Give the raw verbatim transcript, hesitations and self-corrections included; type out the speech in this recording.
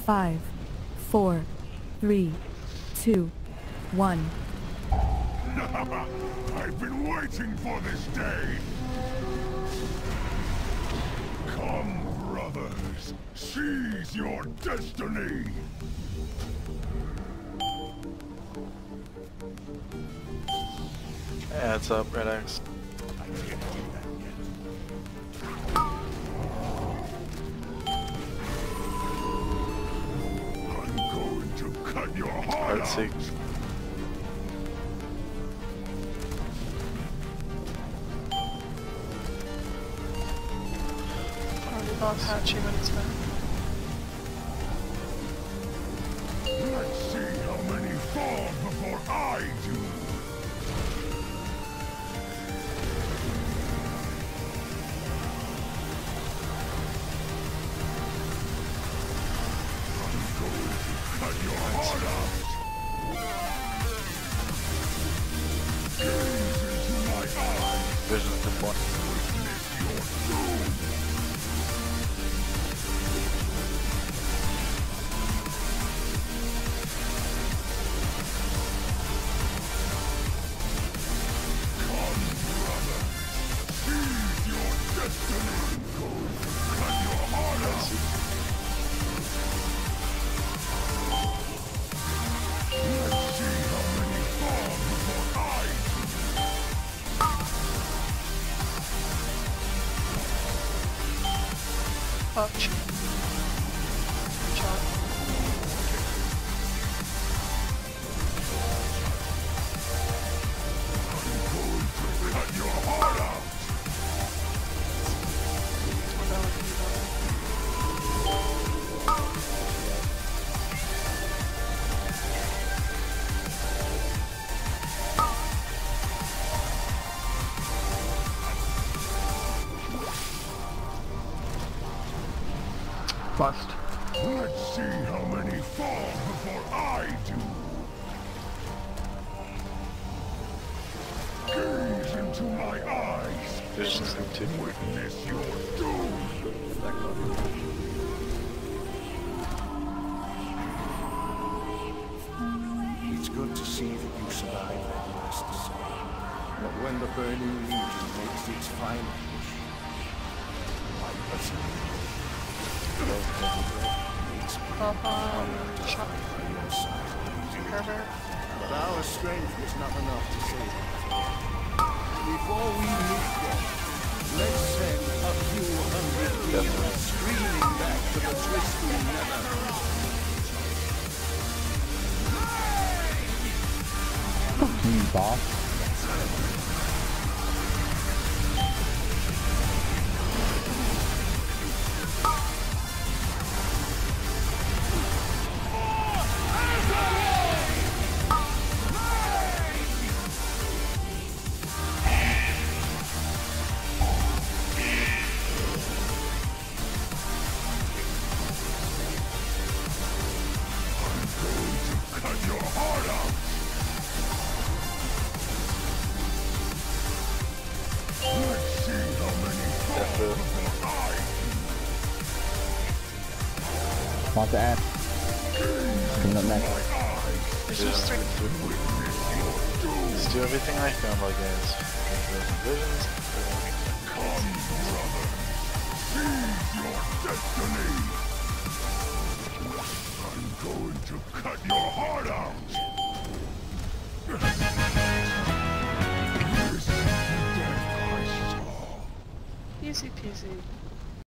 Five, four, three, two, one. I've been waiting for this day! Come, brothers, seize your destiny! Yeah, what's up, Red Axe? I'm going to cut your heart Let's out! see. Already got patchy when it's back. Let's see how many fall before I do! I'm going to cut your heart out! Gaze into my eyes! Vision at the point. Witness your doom! Come, brother! Seize your destiny! Go cut your heart out! Let's see how many fall before I Patch. Shot. cut your heart out! Bust. Let's see how many fall before I do! Gaze into my eyes! Vision's them too. Witness your doom! It's good to see that you survived that last assault. But when the Burning Legion makes its final push, my personal needs Pop on. Shot. by your side. Pervert. But our strength was not enough to save it. Before we meet them, let's send a few hundred demons screaming back to the twisting nether. You boss. Cut your heart out! Let's see how many fall before I Want to add? Coming up next. There's just three. Let's do everything I can, my guys. Visions. come, brother! Seize your destiny! I'm going to cut your heart out! This is the death I saw. Easy peasy.